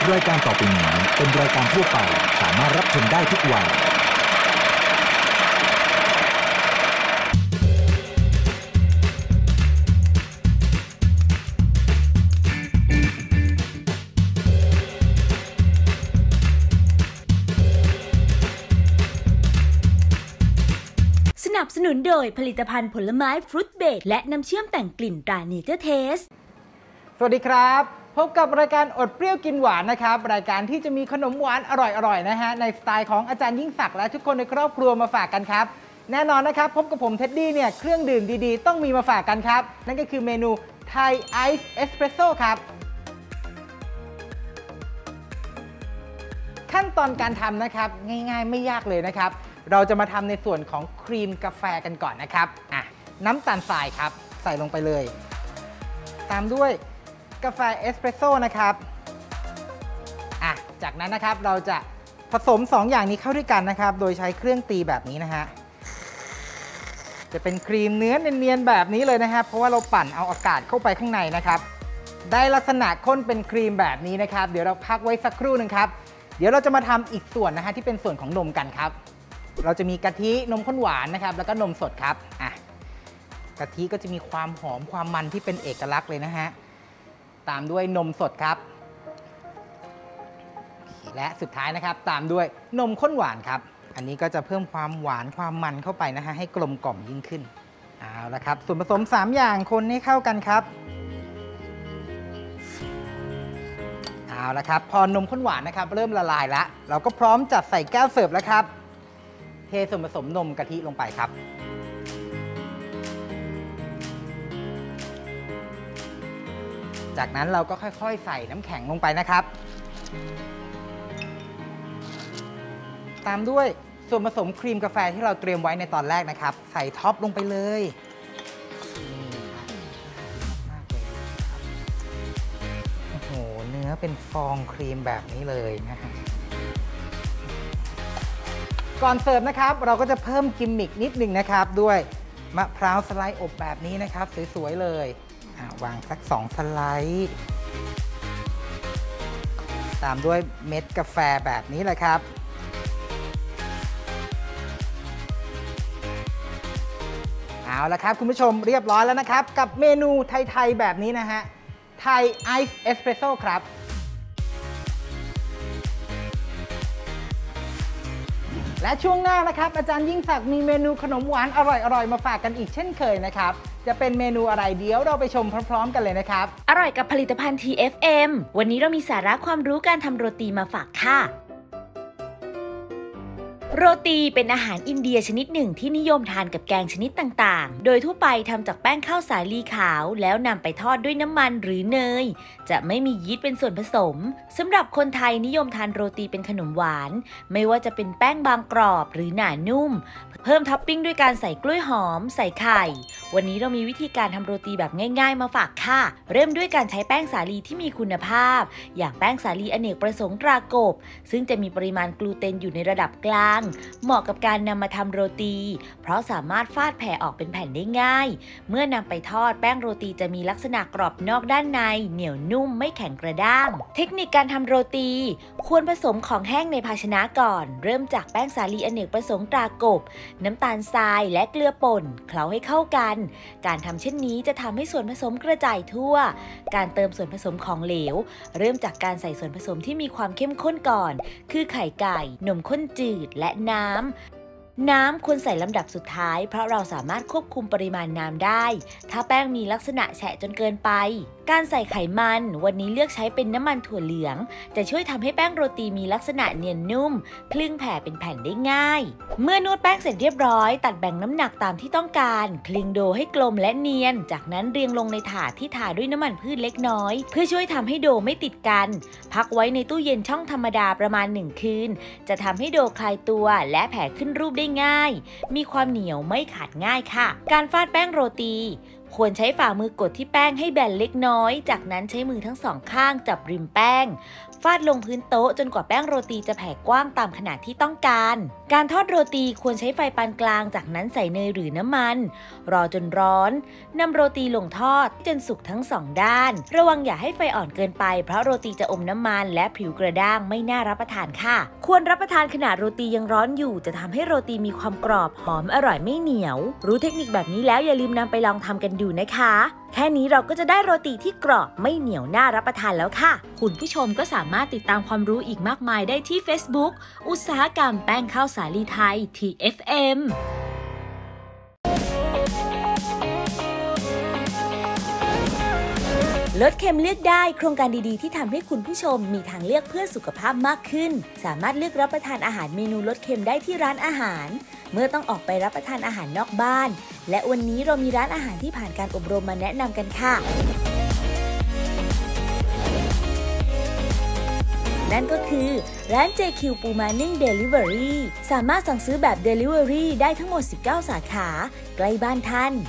รายการต่อไปนี้เป็นรายการทั่วไปสามารถรับชมได้ทุกวัยสนับสนุนโดยผลิตภัณฑ์ผลไม้ฟรุตเบรดและน้ำเชื่อมแต่งกลิ่นตราเนเจอร์เทสสวัสดีครับพบกับรายการอดเปรี้ยวกินหวานนะครับรายการที่จะมีขนมหวานอร่อยๆนะฮะในสไตล์ของอาจารย์ยิ่งศักดิ์และทุกคนในครอบครัวมาฝากกันครับแน่นอนนะครับพบกับผมเท็ดดี้เนี่ยเครื่องดื่มดีๆต้องมีมาฝากกันครับนั่นก็คือเมนูไทยไอซ์เอสเปรสโซ่ครับขั้นตอนการทำนะครับง่ายๆไม่ยากเลยนะครับเราจะมาทำในส่วนของครีมกาแฟกันก่อนนะครับน้ำตาลทรายครับใส่ลงไปเลยตามด้วยกาแฟเอสเปรสโซ่นะครับจากนั้นนะครับเราจะผสม2อย่างนี้เข้าด้วยกันนะครับโดยใช้เครื่องตีแบบนี้นะฮะจะเป็นครีมเนื้อเนียนๆแบบนี้เลยนะครับเพราะว่าเราปั่นเอาอากาศเข้าไปข้างในนะครับได้ลักษณะข้นเป็นครีมแบบนี้นะครับเดี๋ยวเราพักไว้สักครู่นึงครับเดี๋ยวเราจะมาทำอีกส่วนนะฮะที่เป็นส่วนของนมกันครับเราจะมีกะทินมข้นหวานนะครับแล้วก็นมสดครับกะทิก็จะมีความหอมความมันที่เป็นเอกลักษณ์เลยนะฮะตามด้วยนมสดครับและสุดท้ายนะครับตามด้วยนมข้นหวานครับอันนี้ก็จะเพิ่มความหวานความมันเข้าไปนะฮะให้กลมกล่อมยิ่งขึ้นเอาละครับส่วนผสม3อย่างคนให้เข้ากันครับเอาละครับพอนมข้นหวานนะครับเริ่มละลายแล้วเราก็พร้อมจัดใส่แก้วเสิร์ฟแล้วครับเทส่วนผสมนมกะทิลงไปครับจากนั้นเราก็ค่อยๆใส่น้ำแข็งลงไปนะครับตามด้วยส่วนผสมครีมกาแฟที่เราเตรียมไว้ในตอนแรกนะครับใส่ท็อปลงไปเลยโอ้โหเนื้อเป็นฟองครีมแบบนี้เลยนะฮะก่อนเสิร์ฟนะครับเราก็จะเพิ่มกิมมิกนิดหนึ่งนะครับด้วยมะพร้าวสไลด์อบแบบนี้นะครับสวยๆเลยวางสัก2สไลด์ตามด้วยเม็ดกาแฟแบบนี้เลยครับเอาละครับคุณผู้ชมเรียบร้อยแล้วนะครับกับเมนูไทยๆแบบนี้นะฮะไทยไอซ์เอสเปรสโซ่ครับและช่วงหน้านะครับอาจารย์ยิ่งศักดิ์มีเมนูขนมหวานอร่อยๆมาฝากกันอีกเช่นเคยนะครับจะเป็นเมนูอะไรเดี๋ยวเราไปชมพร้อมๆกันเลยนะครับอร่อยกับผลิตภัณฑ์ TFM วันนี้เรามีสาระความรู้การทำโรตีมาฝากค่ะโรตีเป็นอาหารอินเดียชนิดหนึ่งที่นิยมทานกับแกงชนิดต่างๆโดยทั่วไปทำจากแป้งข้าวสาลีขาวแล้วนำไปทอดด้วยน้ำมันหรือเนยจะไม่มียีสต์เป็นส่วนผสมสำหรับคนไทยนิยมทานโรตีเป็นขนมหวานไม่ว่าจะเป็นแป้งบางกรอบหรือหนานุ่มเพิ่มท็อปปิ้งด้วยการใส่กล้วยหอมใส่ไข่วันนี้เรามีวิธีการทำโรตีแบบง่ายๆมาฝากค่ะเริ่มด้วยการใช้แป้งสาลีที่มีคุณภาพอย่างแป้งสาลีอเนกประสงค์ตรากบซึ่งจะมีปริมาณกลูเตนอยู่ในระดับกลางเหมาะกับการนำมาทำโรตีเพราะสามารถฟาดแผ่ออกเป็นแผ่นได้ง่ายเมื่อนำไปทอดแป้งโรตีจะมีลักษณะกรอบนอกด้านในเหนียวนุ่มไม่แข็งกระด้างเทคนิคการทำโรตีควรผสมของแห้งในภาชนะก่อนเริ่มจากแป้งสาลีอเนกประสงค์ตรากบน้ำตาลทรายและเกลือป่นเคล้าให้เข้ากันการทำเช่นนี้จะทำให้ส่วนผสมกระจายทั่วการเติมส่วนผสมของเหลวเริ่มจากการใส่ส่วนผสมที่มีความเข้มข้นก่อนคือไข่ไก่นมข้นจืดและน้ำควรใส่ลำดับสุดท้ายเพราะเราสามารถควบคุมปริมาณน้ำได้ถ้าแป้งมีลักษณะแฉะจนเกินไปการใส่ไขมันวันนี้เลือกใช้เป็นน้ำมันถั่วเหลืองจะช่วยทำให้แป้งโรตีมีลักษณะเนียนนุ่มคลึงแผ่เป็นแผ่นได้ง่ายเมื่อนวดแป้งเสร็จเรียบร้อยตัดแบ่งน้ำหนักตามที่ต้องการคลึงโดให้กลมและเนียนจากนั้นเรียงลงในถาดที่ทาด้วยน้ำมันพืชเล็กน้อยเพื่อช่วยทำให้โดไม่ติดกันพักไว้ในตู้เย็นช่องธรรมดาประมาณ1คืนจะทำให้โดคลายตัวและแผ่ขึ้นรูปได้ง่ายมีความเหนียวไม่ขาดง่ายค่ะการฟาดแป้งโรตีควรใช้ฝ่ามือกดที่แป้งให้แบนเล็กน้อย จากนั้นใช้มือทั้งสองข้างจับริมแป้งฟาดลงพื้นโต๊ะจนกว่าแป้งโรตีจะแผ่กว้างตามขนาดที่ต้องการ การทอดโรตีควรใช้ไฟปานกลางจากนั้นใส่เนยหรือน้ำมันรอจนร้อนนำโรตีลงทอดจนสุกทั้งสองด้านระวังอย่าให้ไฟอ่อนเกินไปเพราะโรตีจะอมน้ำมันและผิวกระด้างไม่น่ารับประทานค่ะควรรับประทานขณะโรตียังร้อนอยู่จะทำให้โรตีมีความกรอบหอมอร่อยไม่เหนียวรู้เทคนิคแบบนี้แล้วอย่าลืมนำไปลองทำกันดูนะคะแค่นี้เราก็จะได้โรตีที่กรอบไม่เหนียวน่ารับประทานแล้วค่ะคุณผู้ชมก็สามารถติดตามความรู้อีกมากมายได้ที่ Facebook อุตสาหกรรมแป้งข้าวสาลีไทย TFM ลดเค็มเลือกได้โครงการดีๆที่ทำให้คุณผู้ชมมีทางเลือกเพื่อสุขภาพมากขึ้นสามารถเลือกรับประทานอาหารเมนูลดเค็มได้ที่ร้านอาหารเมื่อต้องออกไปรับประทานอาหารนอกบ้านและวันนี้เรามีร้านอาหารที่ผ่านการอบรมมาแนะนำกันค่ะนั่นก็คือร้าน JQ ปูม้านึ่ง Delivery สามารถสั่งซื้อแบบ Delivery ได้ทั้งหมด 19 สาขาใกล้บ้านท่าน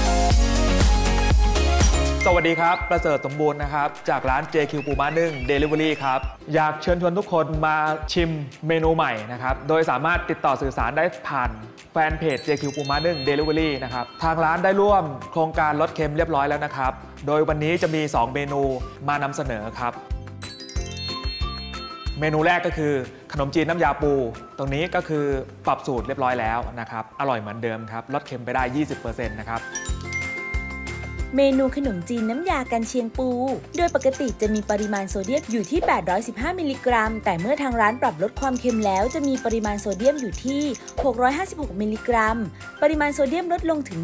สวัสดีครับประเสริฐสมบูรณ์นะครับจากร้าน JQ ปูม้านึ่ง Delivery ครับอยากเชิญชวนทุกคนมาชิมเมนูใหม่นะครับโดยสามารถติดต่อสื่อสารได้ผ่านแฟนเพจ JQ ปูม้านึ่ง Delivery นะครับทางร้านได้ร่วมโครงการลดเค็มเรียบร้อยแล้วนะครับโดยวันนี้จะมี2เมนูมานำเสนอครับเมนูแรกก็คือขนมจีนน้ำยาปูตรงนี้ก็คือปรับสูตรเรียบร้อยแล้วนะครับอร่อยเหมือนเดิมครับลดเค็มไปได้ 20% นะครับเมนูขนมจีนน้ำยากันเชียงปูโดยปกติจะมีปริมาณโซเดียมอยู่ที่815มิลลิกรัมแต่เมื่อทางร้านปรับลดความเค็มแล้วจะมีปริมาณโซเดียมอยู่ที่656มิลลิกรัมปริมาณโซเดียมลดลงถึง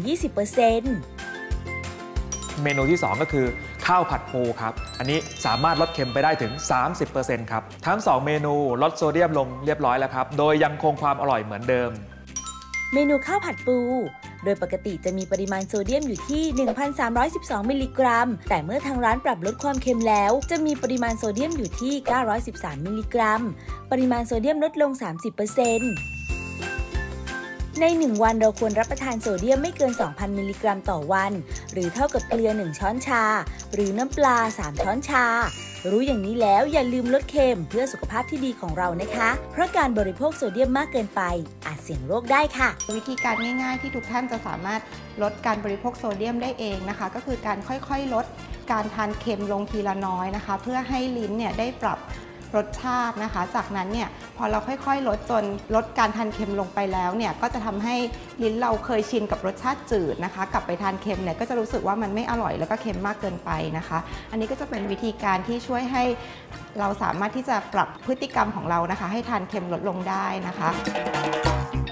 20% เมนูที่2ก็คือข้าวผัดปูครับอันนี้สามารถลดเค็มไปได้ถึง 30% ครับทั้ง2เมนูลดโซเดียมลงเรียบร้อยแล้วครับโดยยังคงความอร่อยเหมือนเดิมเมนูข้าวผัดปูโดยปกติจะมีปริมาณโซเดียมอยู่ที่ 1,312 มิลลิกรัมแต่เมื่อทางร้านปรับลดความเค็มแล้วจะมีปริมาณโซเดียมอยู่ที่ 913 มิลลิกรัมปริมาณโซเดียมลดลง 30%ใน1วันเราควรรับประทานโซเดียมไม่เกิน 2,000 มิลลิกรัมต่อวันหรือเท่ากับเกลือ1ช้อนชาหรือน้ำปลา3ช้อนชารู้อย่างนี้แล้วอย่าลืมลดเค็มเพื่อสุขภาพที่ดีของเรานะคะเพราะการบริโภคโซเดียมมากเกินไปอาจเสี่ยงโรคได้ค่ะวิธีการง่ายๆที่ทุกท่านจะสามารถลดการบริโภคโซเดียมได้เองนะคะก็คือการค่อยๆลดการทานเค็มลงทีละน้อยนะคะเพื่อให้ลิ้นเนี่ยได้ปรับรสชาตินะคะจากนั้นเนี่ยพอเราค่อยๆลดจนลดการทานเค็มลงไปแล้วเนี่ยก็จะทำให้ลิ้นเราเคยชินกับรสชาติจืดนะคะกลับไปทานเค็มเนี่ยก็จะรู้สึกว่ามันไม่อร่อยแล้วก็เค็มมากเกินไปนะคะอันนี้ก็จะเป็นวิธีการที่ช่วยให้เราสามารถที่จะปรับพฤติกรรมของเรานะคะให้ทานเค็มลดลงได้นะคะ